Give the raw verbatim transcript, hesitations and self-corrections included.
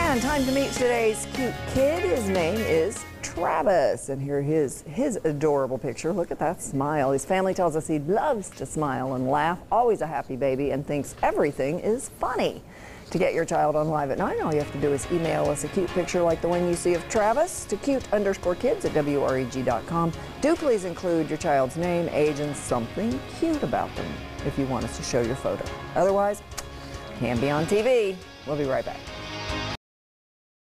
And time to meet today's cute kid. His name is Travis, and here his his adorable picture. Look at that smile. His family tells us he loves to smile and laugh, always a happy baby, and thinks everything is funny. To get your child on Live at nine, all you have to do is email us a cute picture like the one you see of Travis to cute underscore kids at W R E G dot com. Do please include your child's name, age, and something cute about them if you want us to show your photo. Otherwise, can be on T V. We'll be right back.